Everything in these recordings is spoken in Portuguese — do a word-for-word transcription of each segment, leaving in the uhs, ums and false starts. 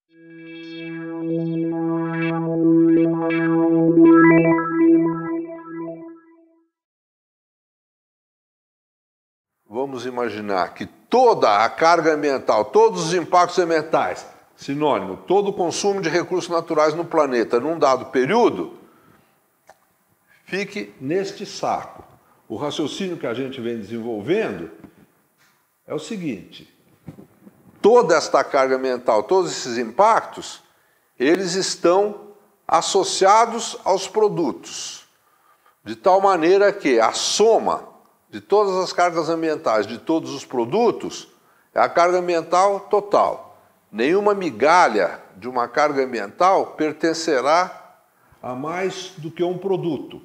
Vamos imaginar que toda a carga ambiental, todos os impactos ambientais, sinônimo, todo o consumo de recursos naturais no planeta num dado período, fique neste saco. O raciocínio que a gente vem desenvolvendo é o seguinte: toda esta carga ambiental, todos esses impactos, eles estão associados aos produtos, de tal maneira que a soma de todas as cargas ambientais de todos os produtos é a carga ambiental total. Nenhuma migalha de uma carga ambiental pertencerá a mais do que um produto.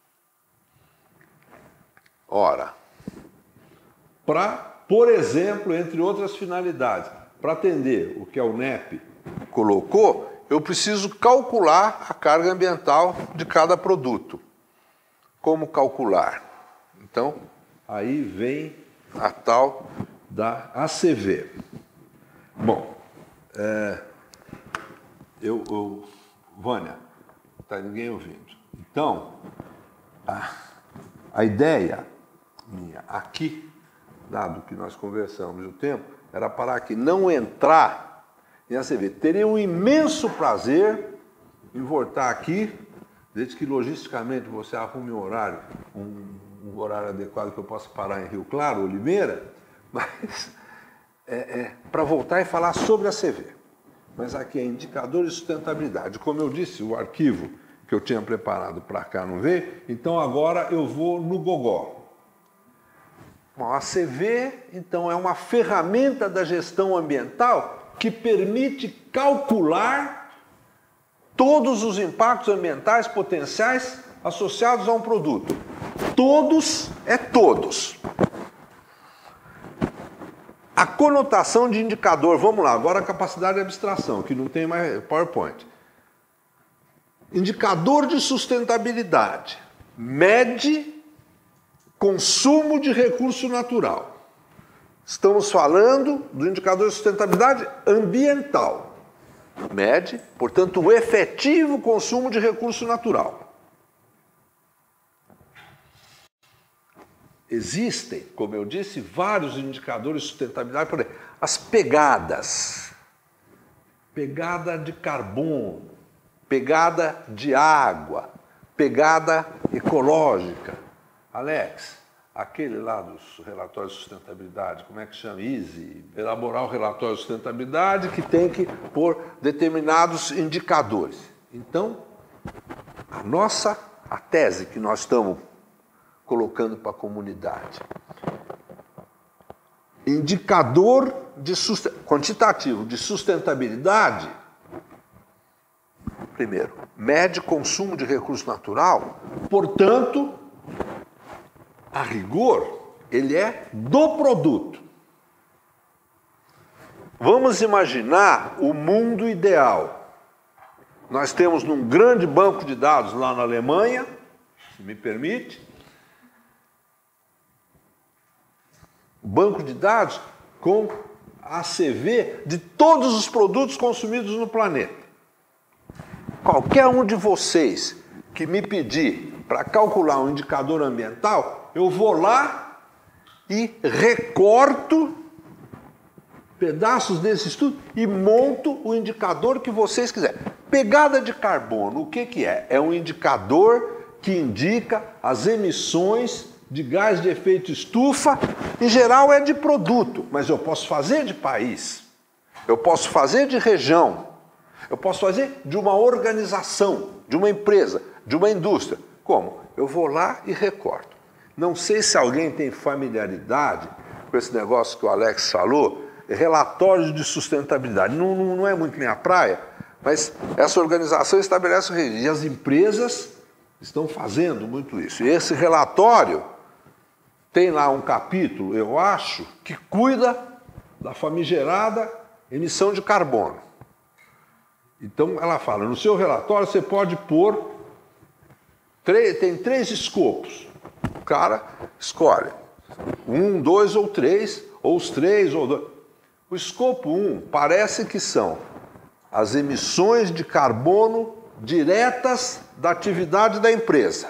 Ora, para, por exemplo, entre outras finalidades, para atender o que a UNEP colocou, eu preciso calcular a carga ambiental de cada produto. Como calcular? Então, aí vem a tal da A C V. Bom, é, eu, eu... Vânia, não está ninguém ouvindo. Então, a, a ideia minha aqui, dado que nós conversamos o tempo, era parar aqui, não entrar em A C V. Teria um imenso prazer em voltar aqui, desde que logisticamente você arrume um horário, um, um horário adequado que eu possa parar em Rio Claro, Oliveira, mas é, é, para voltar e falar sobre a C V. Mas aqui é indicador de sustentabilidade. Como eu disse, o arquivo que eu tinha preparado para cá não veio, então agora eu vou no gogó. Bom, a C V, então, é uma ferramenta da gestão ambiental que permite calcular todos os impactos ambientais potenciais associados a um produto. Todos é todos. A conotação de indicador, vamos lá, agora a capacidade de abstração, que não tem mais PowerPoint. Indicador de sustentabilidade. Mede consumo de recurso natural. Estamos falando do indicador de sustentabilidade ambiental. Mede, portanto, o efetivo consumo de recurso natural. Existem, como eu disse, vários indicadores de sustentabilidade. Por exemplo, as pegadas. Pegada de carbono, pegada de água, pegada ecológica. Alex, aquele lá dos relatórios de sustentabilidade, como é que chama? Easy, elaborar o relatório de sustentabilidade que tem que pôr determinados indicadores. Então, a nossa, a tese que nós estamos colocando para a comunidade. Indicador de quantitativo de sustentabilidade, primeiro, mede consumo de recurso natural, portanto, a rigor, ele é do produto. Vamos imaginar o mundo ideal. Nós temos num grande banco de dados lá na Alemanha, se me permite, banco de dados com a C V de todos os produtos consumidos no planeta. Qualquer um de vocês que me pedir para calcular um indicador ambiental, eu vou lá e recorto pedaços desse estudo e monto o indicador que vocês quiserem. Pegada de carbono, o que que é? É um indicador que indica as emissões de gás de efeito estufa, em geral é de produto, mas eu posso fazer de país, eu posso fazer de região, eu posso fazer de uma organização, de uma empresa, de uma indústria. Como? Eu vou lá e recorto. Não sei se alguém tem familiaridade com esse negócio que o Alex falou, relatórios de sustentabilidade. Não, não, não é muito minha praia, mas essa organização estabelece o regime. E as empresas estão fazendo muito isso. E esse relatório tem lá um capítulo, eu acho, que cuida da famigerada emissão de carbono. Então, ela fala, no seu relatório você pode pôr, três, tem três escopos. O cara escolhe um, dois ou três, ou os três ou dois. O escopo um parece que são as emissões de carbono diretas da atividade da empresa.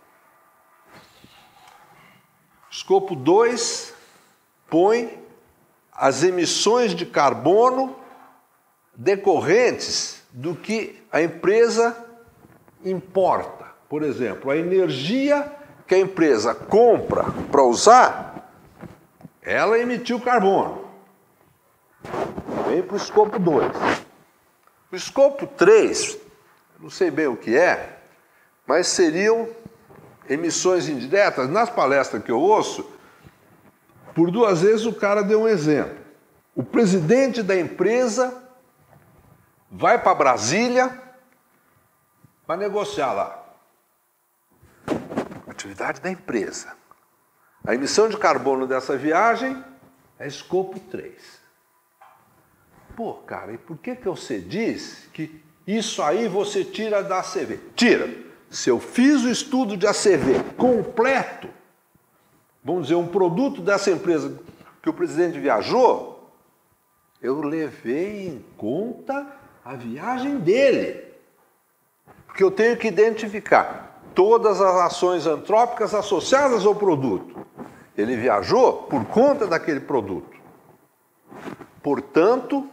Escopo dois põe as emissões de carbono decorrentes do que a empresa importa. Por exemplo, a energia que a empresa compra para usar, ela emitiu carbono. Vem para o escopo dois. O escopo três, não sei bem o que é, mas seriam emissões indiretas. Nas palestras que eu ouço, por duas vezes o cara deu um exemplo. O presidente da empresa vai para Brasília para negociar lá. Atividade da empresa. A emissão de carbono dessa viagem é escopo três. Pô, cara, e por que que você diz que isso aí você tira da A C V? Tira. Se eu fiz o estudo de A C V completo, vamos dizer, um produto dessa empresa que o presidente viajou, eu levei em conta a viagem dele. Porque eu tenho que identificar todas as ações antrópicas associadas ao produto. Ele viajou por conta daquele produto. Portanto,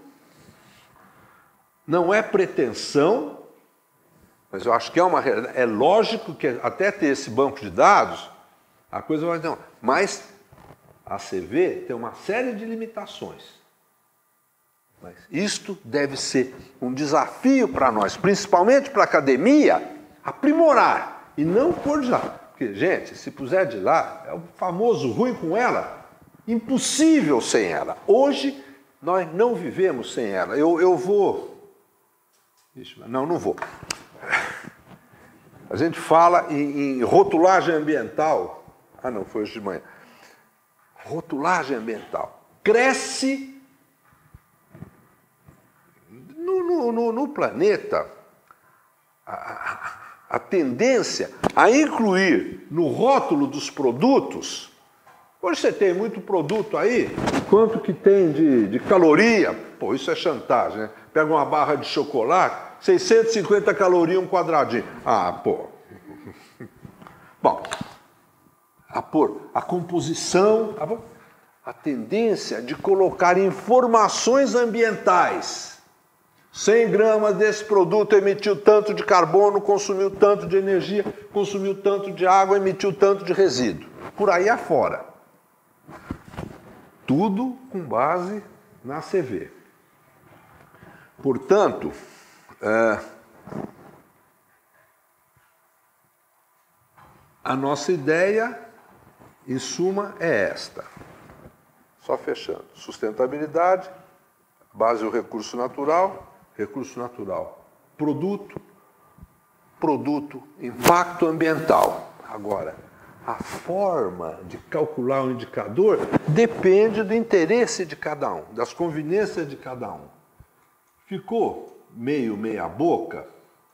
não é pretensão, mas eu acho que é uma é lógico que até ter esse banco de dados, a coisa vai não. Mas a A C V tem uma série de limitações. Mas isto deve ser um desafio para nós, principalmente para a academia, aprimorar e não pôr de lado. Porque, gente, se puser de lá, é o famoso ruim com ela, impossível sem ela. Hoje, nós não vivemos sem ela. Eu, eu vou... Não, não vou. A gente fala em, em rotulagem ambiental. Ah, não, foi hoje de manhã. Rotulagem ambiental. Cresce no, no, no, no planeta a, a, a tendência a incluir no rótulo dos produtos. Hoje você tem muito produto aí, quanto que tem de, de caloria? Pô, isso é chantagem, né? Pega uma barra de chocolate, seiscentas e cinquenta calorias um quadradinho. Ah, pô. Bom, a, por, a composição, a, a tendência de colocar informações ambientais. cem gramas desse produto emitiu tanto de carbono, consumiu tanto de energia, consumiu tanto de água, emitiu tanto de resíduo. Por aí afora. Tudo com base na A C V. Portanto, é, a nossa ideia, em suma, é esta. Só fechando. Sustentabilidade, base o recurso natural, recurso natural, produto, produto, impacto ambiental. Agora, a forma de calcular o indicador depende do interesse de cada um, das conveniências de cada um. Ficou meio meia boca,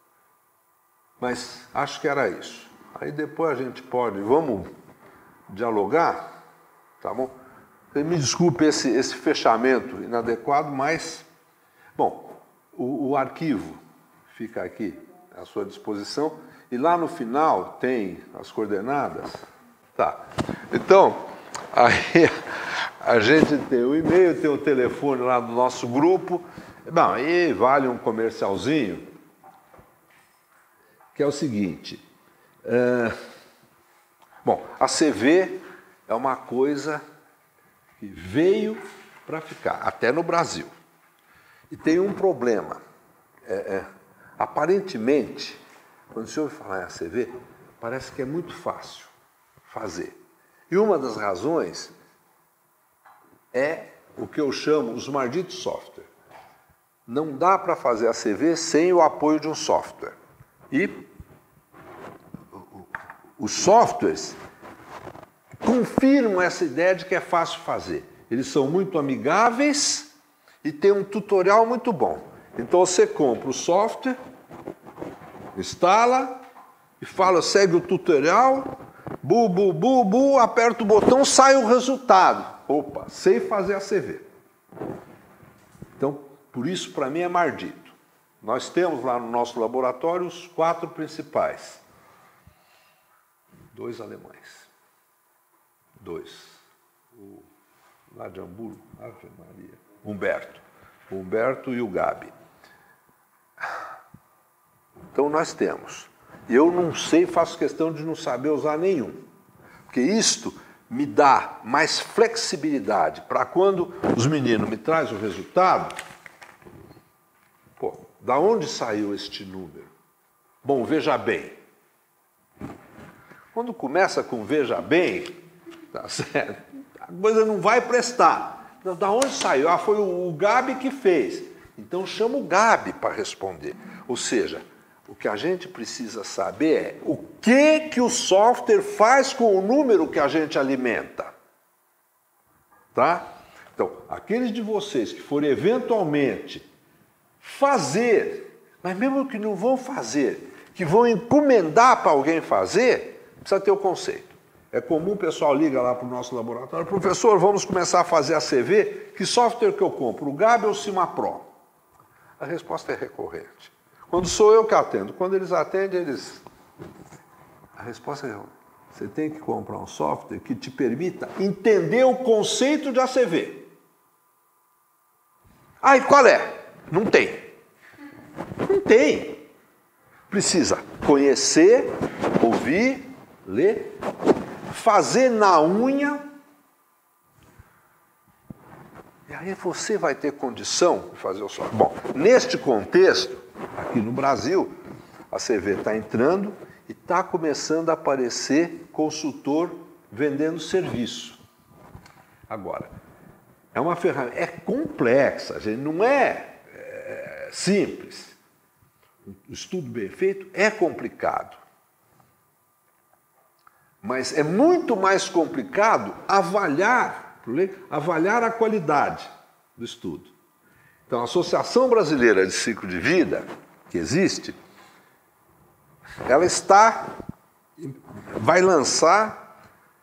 mas acho que era isso. Aí depois a gente pode, vamos dialogar, tá bom? Me desculpe esse, esse fechamento inadequado, mas, bom, o, o arquivo fica aqui à sua disposição e lá no final tem as coordenadas. Tá. Então, aí a gente tem o e-mail, tem o telefone lá do nosso grupo. Bom, aí vale um comercialzinho, que é o seguinte. É, bom, a C V é uma coisa que veio para ficar, até no Brasil. E tem um problema. É, é, aparentemente, quando o senhor ouve falar em A C V, parece que é muito fácil fazer. E uma das razões é o que eu chamo os malditos software. Não dá para fazer A C V sem o apoio de um software. E os softwares confirmam essa ideia de que é fácil fazer. Eles são muito amigáveis e tem um tutorial muito bom. Então você compra o software, instala e fala, segue o tutorial, bu, bu, bu, bu, aperta o botão, sai o resultado. Opa, sei fazer A C V. Então, por isso, para mim, é maldito. Nós temos lá no nosso laboratório os quatro principais. Dois alemães. Dois. O, lá de Hamburgo, Ave Maria. Humberto. O Humberto e o Gabi. Então nós temos. Eu não sei, faço questão de não saber usar nenhum. Porque isto me dá mais flexibilidade para quando os meninos me trazem o resultado. Pô, da onde saiu este número? Bom, veja bem. Quando começa com veja bem, tá certo? A coisa não vai prestar. Então, da onde saiu? Ah, foi o Gabi que fez. Então chama o Gabi para responder. Ou seja, o que a gente precisa saber é o que, que o software faz com o número que a gente alimenta. Tá? Então, aqueles de vocês que forem eventualmente fazer, mas mesmo que não vão fazer, que vão encomendar para alguém fazer, precisa ter o conceito. É comum o pessoal liga lá para o nosso laboratório, professor, vamos começar a fazer a C V, que software que eu compro, o Gabi ou o Cimapro? A resposta é recorrente. Quando sou eu que atendo, quando eles atendem, eles... A resposta é, você tem que comprar um software que te permita entender o conceito de A C V. Ah, e qual é? Não tem. Não tem. Precisa conhecer, ouvir, ler, fazer na unha. E aí você vai ter condição de fazer o software. Bom, neste contexto, aqui no Brasil, a C V está entrando e está começando a aparecer consultor vendendo serviço. Agora, é uma ferramenta, é complexa, gente, não é, é simples. O estudo bem feito é complicado. Mas é muito mais complicado avaliar, avaliar a qualidade do estudo. Então, a Associação Brasileira de Ciclo de Vida, que existe, ela está, vai lançar,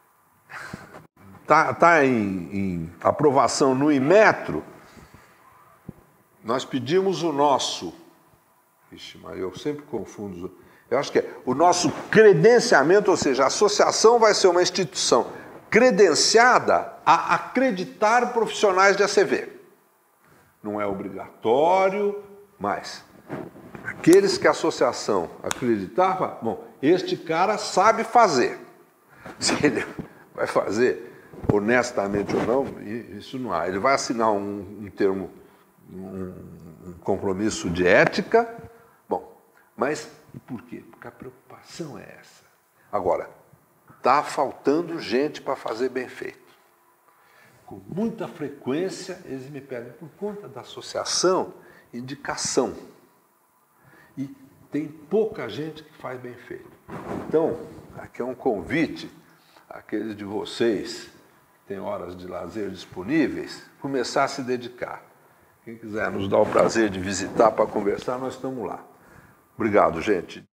está tá em, em aprovação no Inmetro. Nós pedimos o nosso, ixi, mas eu sempre confundo, eu acho que é o nosso credenciamento, ou seja, a associação vai ser uma instituição credenciada a acreditar profissionais de A C V. Não é obrigatório, mas aqueles que a associação acreditava, bom, este cara sabe fazer. Se ele vai fazer honestamente ou não, isso não há. Ele vai assinar um, um termo, um, um compromisso de ética, bom, mas por quê? Porque a preocupação é essa. Agora, está faltando gente para fazer bem feito. Com muita frequência, eles me pedem, por conta da associação, indicação. E tem pouca gente que faz bem feito. Então, aqui é um convite àqueles de vocês que têm horas de lazer disponíveis, começar a se dedicar. Quem quiser nos dar o prazer de visitar para conversar, nós estamos lá. Obrigado, gente.